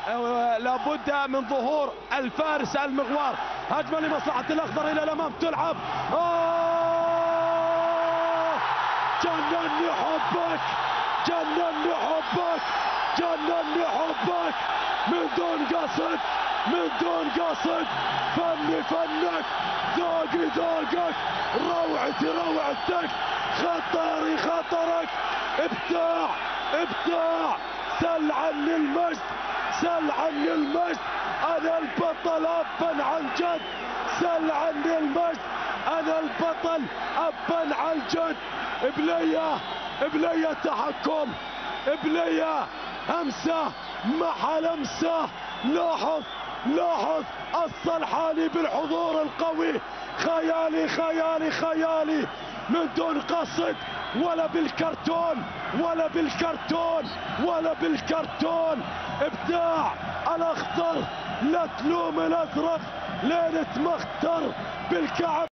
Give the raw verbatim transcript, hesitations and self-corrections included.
لابد من ظهور الفارس المغوار. هجمه لمصلحه الاخضر الى الامام تلعب. آه جنني حبك، جنني حبك، جنني حبك من دون قصد، من دون قصد. فني فنك، ذوقي ذوقك، روعتي روعتك، خطري خطرك. ابداع ابداع. سل عني المجد، سل عني المجد. انا البطل ابا عن جد. سل عني المجد، انا البطل ابا عن جد. بليه بليه تحكم، بليه همسه محل همسه. لاحظ لاحظ الصلحاني بالحضور القوي. خيالي خيالي خيالي من دون قصد، ولا بالكرتون ولا بالكرتون ولا بالكرتون. ابداع الاخضر. لا تلوم الازرق لين تمختر بالكعب.